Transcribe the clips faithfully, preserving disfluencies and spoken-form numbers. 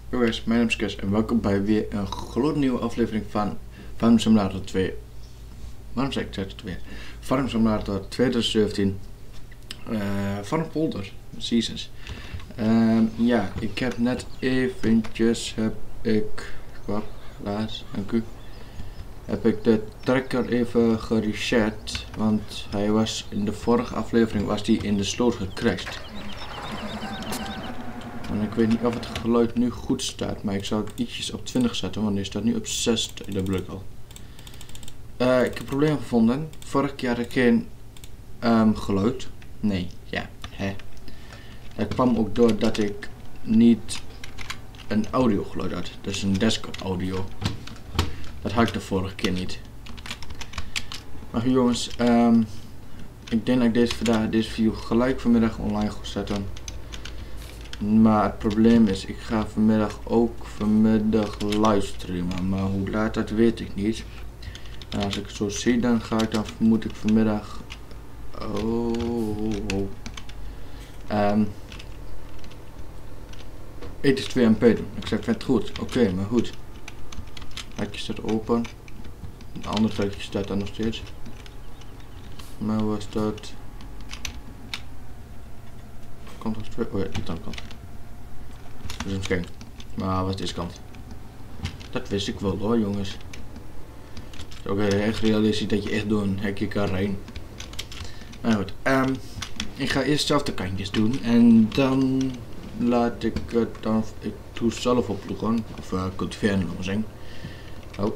Yo guys, mijn naam is Kes en welkom bij weer een gloednieuwe aflevering van Farm Simulator twee. Waarom zeg ik het weer? Farm Simulator twintig zeventien. Uh, Farm Polder Seasons. Uh, ja, ik heb net eventjes, heb ik, kwap, laat, dank u. Heb ik de trekker even gereset, want hij was in de vorige aflevering was die in de sloot gecrashed. En ik weet niet of het geluid nu goed staat, maar ik zou het ietsjes op twintig zetten, want hij staat nu op zes, dat bedoel ik al. Uh, ik heb een probleem gevonden. Vorige keer had ik geen um, geluid. Nee, ja, hè. Dat kwam ook doordat ik niet een audio geluid had. Dus een desktop audio. Dat had ik de vorige keer niet. Maar jongens, um, ik denk dat ik deze, vandaag, deze video gelijk vanmiddag online ga zetten. Maar het probleem is, ik ga vanmiddag ook vanmiddag livestreamen. Maar hoe laat dat weet ik niet. En als ik het zo zie, dan ga ik dan moet ik vanmiddag. Oh. oh. Um, het is twee M P doen. Ik zeg het goed. Oké, okay, maar goed. Hekje staat open. Een ander hekje staat daar nog steeds. Maar was dat? Kant als twee. Oh ja, die kant. Dus misschien. Maar wat is deze kant? Dat wist ik wel hoor, jongens. Oké, okay, echt realistisch dat je echt door een hekje kan rijden. Maar goed, um, ik ga eerst zelf de kantjes doen en dan laat ik het dan, ik doe zelf oploegen, of uh, cultiveren nog eens. Oh,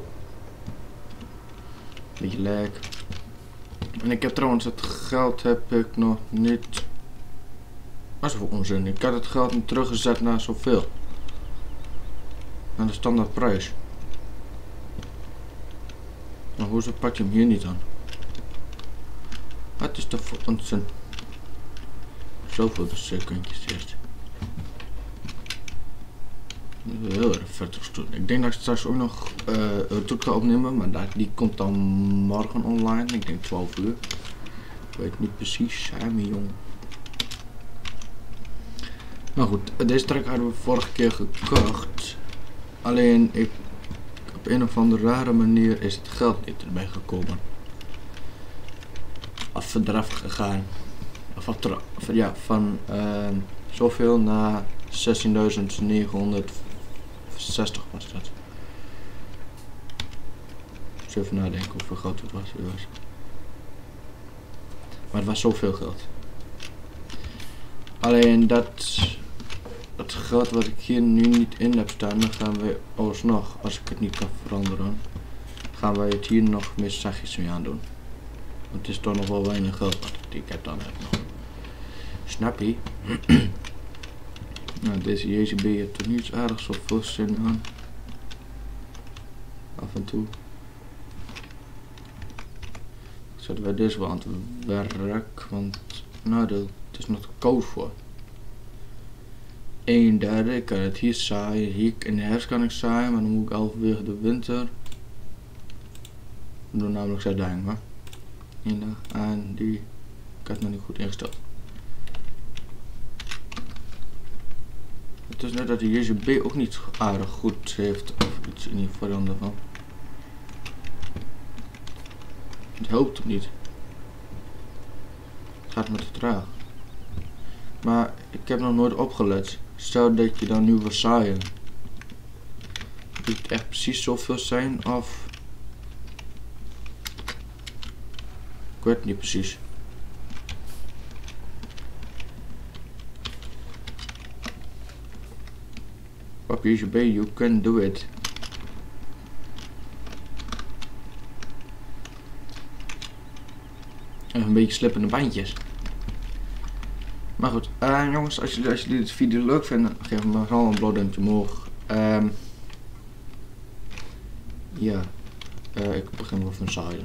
beetje lek. En ik heb trouwens het geld heb ik nog niet. Wat is voor onzin? Ik had het geld niet teruggezet naar zoveel. Naar de standaardprijs. Maar hoezo pak je hem hier niet aan? Wat is dat voor onzin? Zoveel de secondjes eerst. Heel erg vet stoel. Ik denk dat ik straks ook nog uh, een toet ga opnemen, maar dat, die komt dan morgen online. Ik denk twaalf uur. Ik weet niet precies, samen jong. Maar goed, deze trek hadden we vorige keer gekocht. Alleen ik, op een of andere rare manier is het geld niet erbij gekomen. Of eraf gegaan. Of, of ja, van uh, zoveel naar zestienduizend negenhonderdzestig was dat. Dus even nadenken hoeveel geld het was. Maar het was zoveel geld. Alleen dat, dat geld wat ik hier nu niet in heb staan, dan gaan we alsnog, als ik het niet kan veranderen, gaan wij het hier nog meer zachtjes mee aan doen. Want het is toch nog wel weinig geld wat ik heb dan heb nog. Snap je? Nou, deze J C B heeft toch niets aardigs of veel zin aan. Af en toe. Zetten wij deze wel aan het werk, want nou, het is nog te koud voor. Een derde, ik kan het hier zaaien, hier in de herfst kan ik zaaien, maar dan moet ik halverwege de winter. We doen namelijk zes dagen, maar. En die, ik had het nog niet goed ingesteld. Het is net dat de J C B ook niet aardig goed heeft, of iets in ieder geval daarvan. Het helpt hem niet. Het gaat me te traag. Maar ik heb nog nooit opgelet. Stel dat je dan nu wil zaaien. Moet het echt precies zoveel zijn of... Ik weet het niet precies. Op J C B, you can do it. En een beetje slippende bandjes. Maar goed, uh, jongens, als jullie, als jullie deze video leuk vinden, geef me gewoon een blauw duimpje omhoog. Um, ja, uh, ik begin wel van zaaien.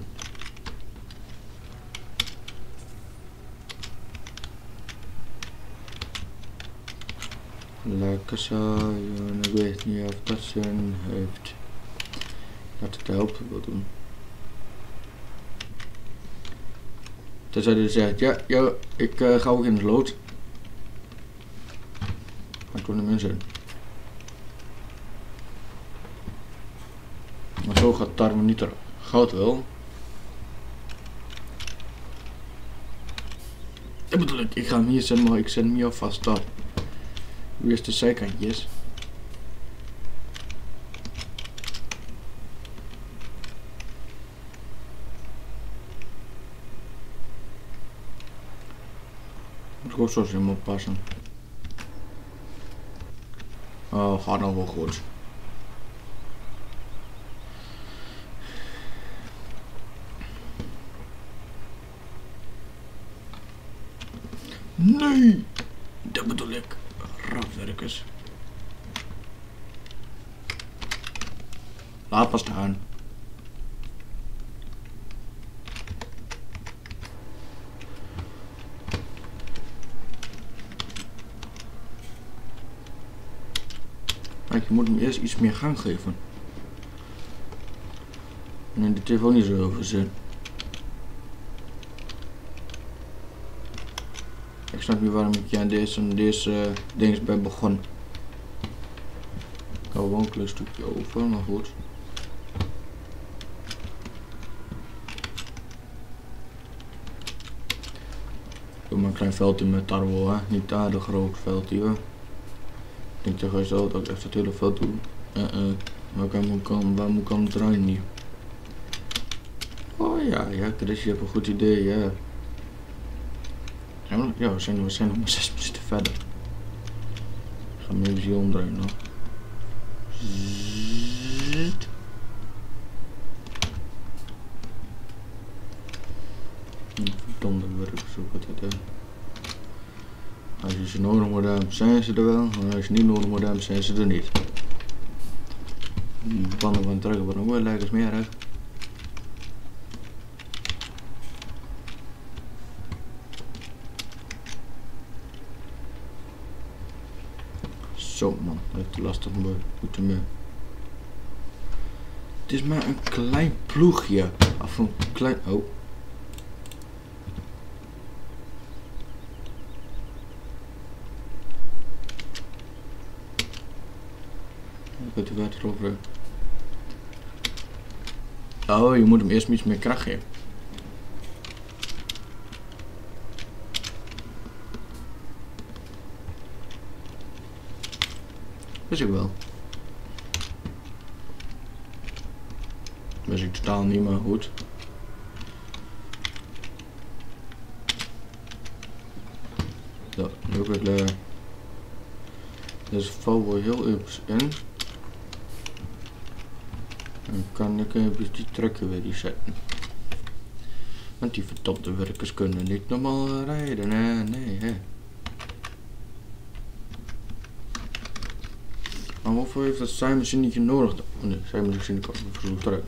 Lekker zaaien, ik weet niet of dat zin heeft. Dat het helpen wil doen. Tenzij hij zegt, ja, ja ik uh, ga ook in de lood. Maar ik doe hem in zin. zo gaat tarwe niet er goud wel. Dat bedoel ik, ik ga hem hier zetten, maar ik zet hem hier vast op. Wie is de zijkantjes? Moet ik ook zo helemaal passen. Oh, gaat dan wel goed. Nee, dat bedoel ik. Rapwerkers. Laat maar staan. Kijk, je moet hem eerst iets meer gang geven. En dit heeft ook niet zo heel veel zin. Ik snap niet waarom ik aan deze, deze uh, dingen bij begon. Ik hou wel een klein stukje over, maar goed. Doe maar een klein veldje met tarwe, hè. Niet daar de groot veldje. Hè. Ik denk tegen jezelf dat ik echt het hele veld doe. Uh -uh. Waar, kan, waar, kan, waar moet ik aan het draaien hier? Oh ja, ja Chris, je hebt een goed idee, ja. Ja, we zijn, we zijn nog maar zes minuten verder. Ik ga hem even hier omdraaien nog. Zit. Verdomde werk, zo gaat het hè. Als je ze nodig moet hebben, zijn ze er wel. Maar als je niet nodig moet hebben, zijn ze er niet. De banden van het trekken worden ook wel lekker smerig. Zo man, dat heeft te lastig moeten mee. Het is maar een klein ploegje. Of een klein... Oh. Ik weet niet waar het over. Oh, je moet hem eerst iets meer kracht geven. Wist ik wel. Wist ik totaal niet, maar goed. Zo, nu ook het uh, deze val wel heel even in. Dan kan ik even die trekken weer resetten. Want die verdomde werkers kunnen niet normaal rijden, hè? Nee, hè. Maar hoeveel heeft dat zijmachinetje nodig? Oh nee, zijmachine kan ik verzoeken terug.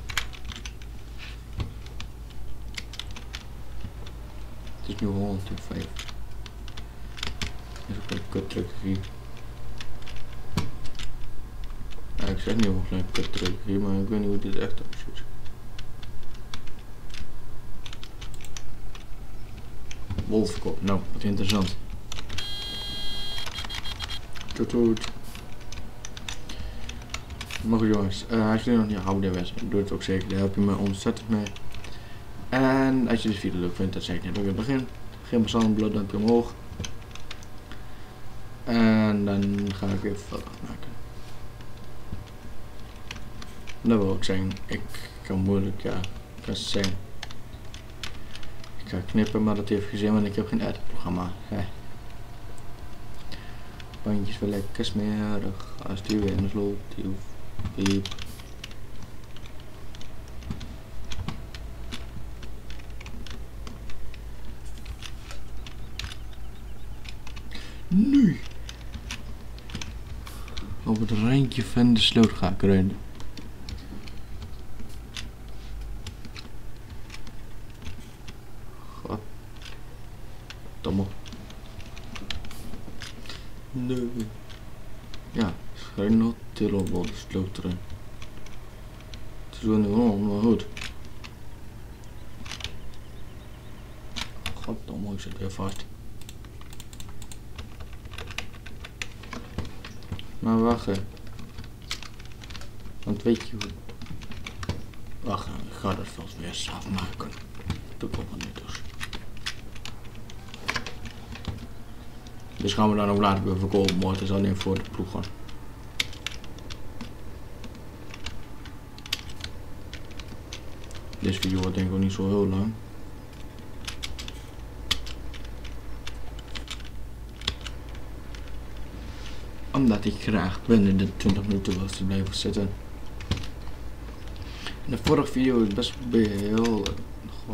Het is nu honderdvijf. Dat is ook een kuttruck hier. Ja, ik zeg niet of een kuttruck hier, maar ik weet niet hoe dit echt uitziet. Wolfkop, nou, wat interessant. Toet toet. Maar goed jongens, uh, als jullie nog niet houden was, doe het ook zeker, daar help je me ontzettend mee. En als je deze video leuk vindt, dan zeg ik net ook in het begin. Geen persoonlijk blauw duimpje omhoog. En dan ga ik even verder maken. Dat wil ik zeggen, ik kan moeilijk, ja, ik kan zeggen. Ik ga knippen, maar dat heeft gezien, want ik heb geen editprogramma. Hey. Bandjes wel lekker smerig, als die weer in de sloot, die hoeft. Piep. Nu op het randje van de sloot ga ik rijden. God. Domme. Nee. Ja, schijn nog tillen op de sloot erin. Het is wel niet rond, maar goed. Goddomme, ik zit weer vast. Maar wacht hè. Want weet je hoe. Wacht, ik ga dat veld weer zelf maken. Dat komt wel niet dus. Dus gaan we dan ook later weer verkopen, maar het is alleen voor de ploeg gaan. Deze video wordt denk ik ook niet zo heel lang. Omdat ik graag binnen de twintig minuten was te blijven zitten. En de vorige video is best heel... God.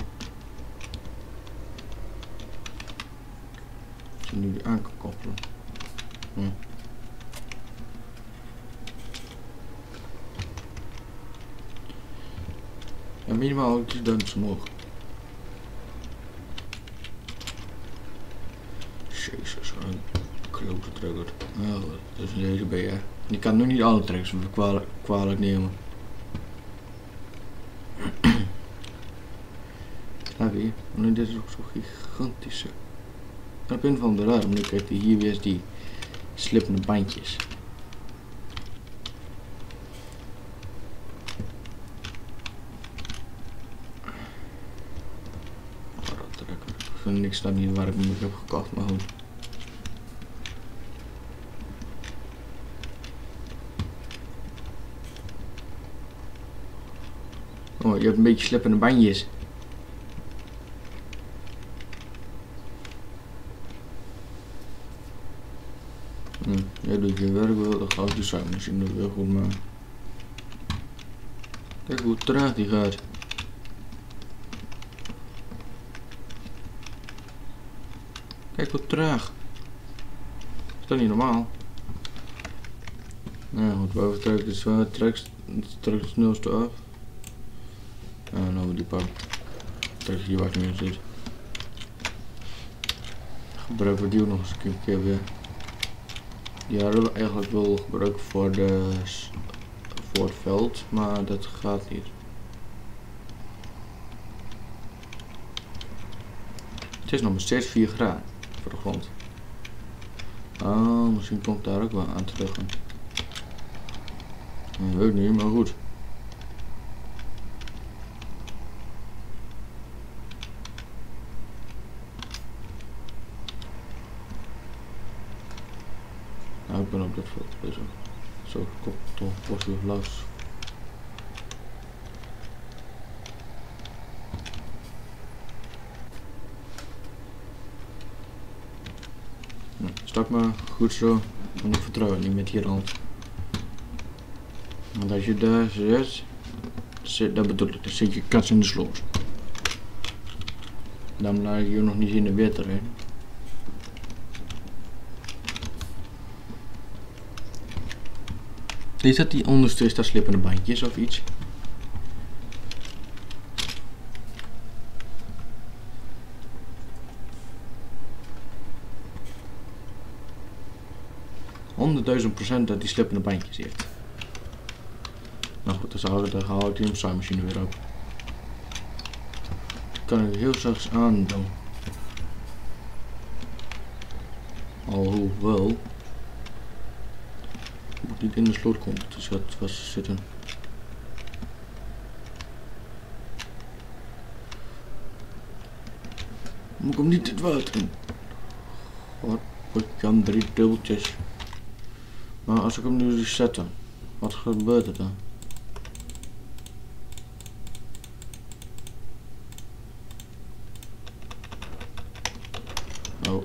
Ik zal nu die aan kan koppelen. Hm. En minimaal drieduizend omhoog. Jezus, een klote trigger. Oh, dat is een deze B, hè. Je kan nu niet alle trekkers kwalijk, kwalijk nemen. Ja, weer. Maar dit is ook zo gigantische. En op een van de raar, nu krijgt hij hier weer die slippende bandjes. Ik vind niks dan niet waar ik hem heb gekocht, maar goed. Oh, je hebt een beetje slippende bandjes. Hm, jij doet je werk wel, dan gaat de zuimachine weer goed maken. Kijk hoe traag die gaat. Kijk hoe traag. Is dat niet normaal? Nou goed, boven trekt het zwaar, trekt het snelste af. En dan over die pak. Trek je waar ik nu zit. Gebruiken we die ook nog eens een keer weer. Die hadden we eigenlijk wel gebruikt voor, de, voor het veld, maar dat gaat niet. Het is nog maar steeds vier graden voor de grond. Oh, misschien komt daar ook wel aan terug. Ik weet niet, maar goed. Nou, ik ben op dit veld bezig. Zo, komt toch positief los. Nou, stak maar goed zo, want ik vertrouw niet met die rand. Want als je daar zit, zit dat bedoel ik, dan zit je kats in de sloot. Dan laat je nog niet in de witter in. Is dat die onderste, is dat slippende bandjes of iets? honderdduizend procent dat die slippende bandjes heeft. Nou goed, dan, zou, dan haal ik die zuimachine weer op. Dat kan ik heel zachtjes aandoen. Alhoewel moet niet in de sloot komt, dus dat was zitten. Moet ik hem niet het water in? Wat wordt dan drie dubbeltjes? Maar als ik hem nu reset dan, wat gebeurt er dan? Oh.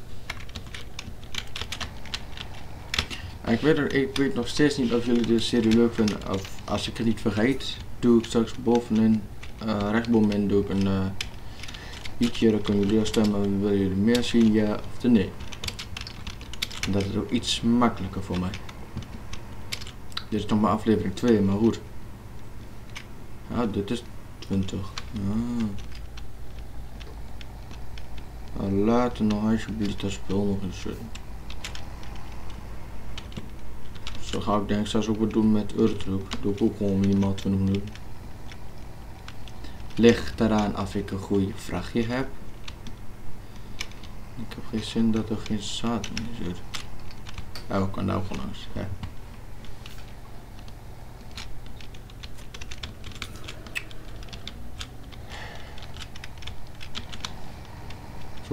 Ik weet, er, ik weet nog steeds niet of jullie de serie leuk vinden. Of als ik het niet vergeet, doe ik straks bovenin, uh, rechtsbovenin doe ik een uh, ietsje, dan kunnen jullie stemmen, wil jullie meer zien, ja of nee. Dat is ook iets makkelijker voor mij. Dit is nog maar aflevering twee, maar goed. Ja, dit is twintig. Ah. Nou, laten nog alsjeblieft dat spel nog eens zitten. Zo ga ik denk ik straks ook wat doen met Eurotruck. Doe ik ook gewoon minimaal twintig minuten. Ligt eraan of ik een goede vrachtje heb. Ik heb geen zin dat er geen zaad in zit. Ja, ik kan daar ook gewoon langs. Ja.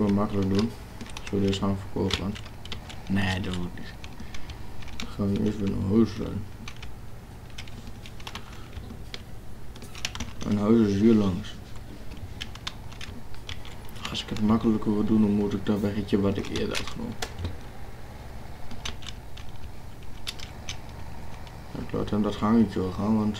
wel makkelijk doen. Zullen we deze gaan verkopen? Nee, dat wordt niet. Dan gaan we eerst weer naar huis rijden. Mijn huis is hier langs. Als ik het makkelijker wil doen, dan moet ik dat weggetje wat ik eerder had genomen. Ik laat hem dat gangetje wel gaan, want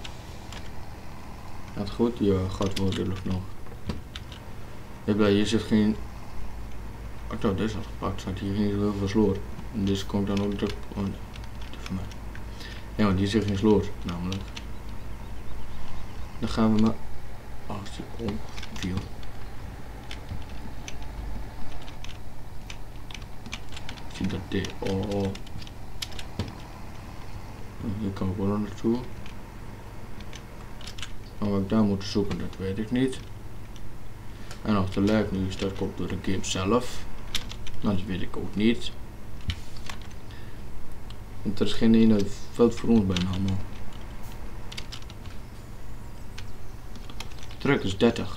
het goed, ja, gaat wel redelijk nog. Ik blij, hier zit geen. Oh, nou, deze had gepakt, staat hier geen heel veel sloot. En deze komt dan ook druk. Oh nee, die van mij. Ja, want hier zit geen sloot, namelijk. Dan gaan we maar. Oh, als die omviel. Ik zie dat dit. Oh. Hier kan ik wel naartoe. Maar wat ik daar moet zoeken, dat weet ik niet. En of de luik nu is, dat komt door de game zelf. Nou, dat weet ik ook niet. Want er is geen ene veld voor ons bijna allemaal. Truck is dertig.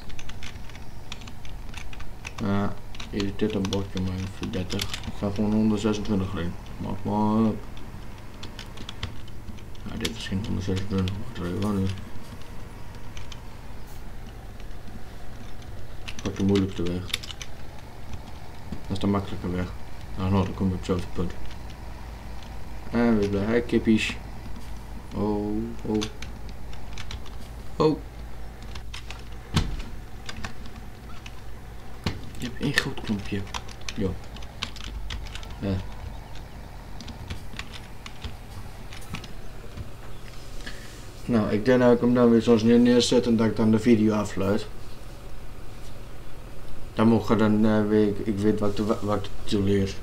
Ja, hier is dit een bordje, maar voor dertig. Ik ga gewoon honderdzesentwintig erin. Maak maar op. Ja, dit is geen honderdzesentwintig, wat rij je wel nu? Pak de moeilijkste weg. Dat is de makkelijke weg. Nou, nou dan kom je op hetzelfde punt. En weer blij, hey kippies. Oh, oh. Oh. Je hebt één groot knompje. Jo. Ja. Nou, ik denk dat ik hem dan weer zoals neer neerzet en dat ik dan de video afsluit. Dan moet je dan uh, weet ik, ik weet wat de wat te leer.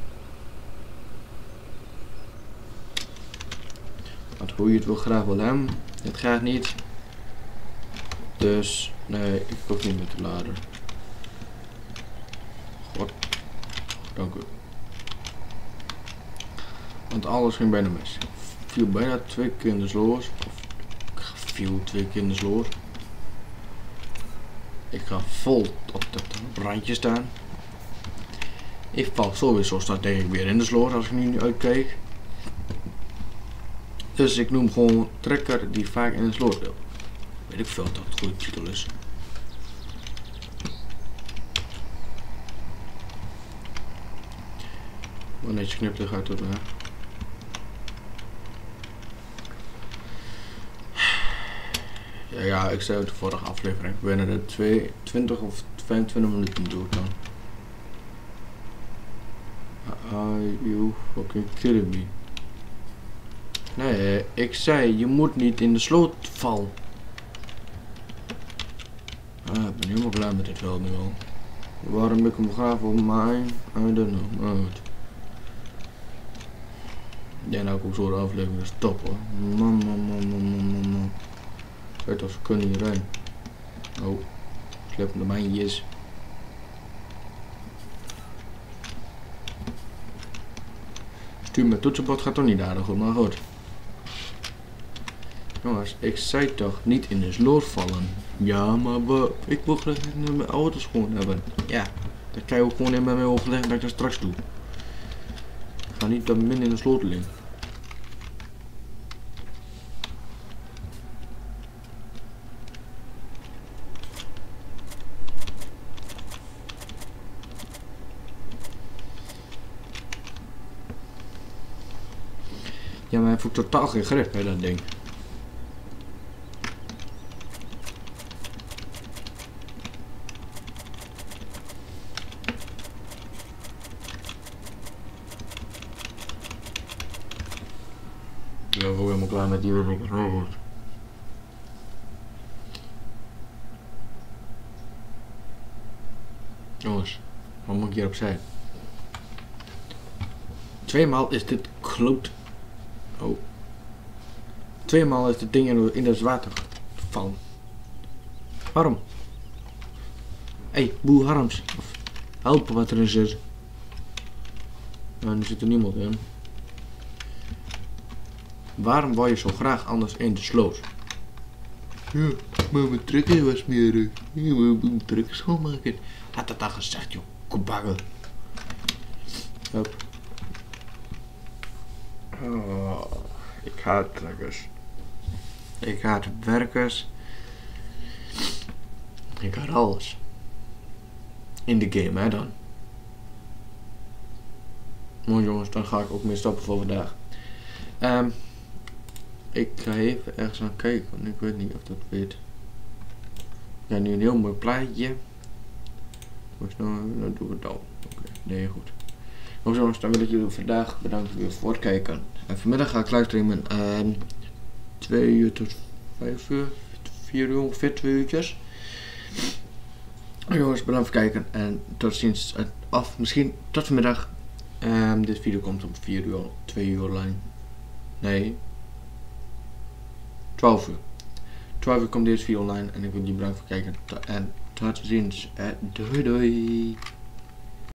Want hoe je het wil graag wil hebben, het gaat niet. Dus nee, ik hoef niet meer te laden. God, dank u. Want alles ging bijna mis. Ik viel bijna twee keer in de sloot. Of ik viel twee keer in de sloot. Ik ga vol op dat randje staan. Ik val sowieso staat denk ik weer in de sloot als ik nu niet uitkijk. Dus ik noem gewoon trekker die vaak in de sloot wil. Weet ik veel dat het een goede titel is. Wanneer je knipt, dan gaat het weg. Ja, ja, ik zei het de vorige aflevering. Binnen de twee, twintig of vijfentwintig minuten doe ik dan. Are you fucking kidding me? Nee, ik zei je moet niet in de sloot vallen. Ah, ik ben helemaal klaar met dit veld nu al. Waarom ik hem graag op mijn, I don't know. Maar goed. Ja, nou ook zo de aflevering is top hoor. Man, man, man, man, man, man, man. Weet of ze kunnen hierheen. Oh, slippende mijntjes. Stuur mijn toetsenbord gaat toch niet aardig goed, maar goed. Jongens, ik zei toch niet in de sloot vallen. Ja, maar we, ik wil graag mijn auto's schoon hebben. Ja, dat kan je ook gewoon in bij mij overleggen dat ik dat straks doe. Ik ga niet dat min in de sloot liggen. Ja, maar hij heeft totaal geen grip bij dat ding. Ik ben ook helemaal klaar met die robot. Jongens, wat moet ik hier opzij? Tweemaal is dit kloot. Oh. Tweemaal is dit ding in, in het water gevallen. Waarom? Hé, hey, boe Harms. Of helpen wat erin zit. Nou, nu zit er niemand in. Waarom wou je zo graag anders in de sloot? Ja, maar mijn trekker was meer. Uh, ja, maar mijn trekker schoonmaken. Had dat al gezegd, joh. Koebaggel. Hop. Oh, ik haat trekkers. Ik haat werkers. Ik haat alles. In de game, hè dan. Mooi jongens, dan ga ik ook meer stoppen voor vandaag. Um, ik ga even ergens aan kijken, want ik weet niet of dat weet. Ja, nu een heel mooi plaatje. Dus nou, nou doen we het dan. Oké, okay, nee, goed. Nou jongens, dan wil ik jullie vandaag bedanken weer voor het kijken. En vanmiddag ga ik livestreamen um, twee uur tot vijf uur. vier uur ongeveer, twee uurtjes. Nou jongens, bedankt voor het kijken en tot ziens. Of misschien tot vanmiddag. Um, dit video komt om vier uur, twee uur online. Nee. twaalf uur. twaalf uur komt deze video online en ik wil jullie bedanken voor het kijken. En tot ziens. En doei doei.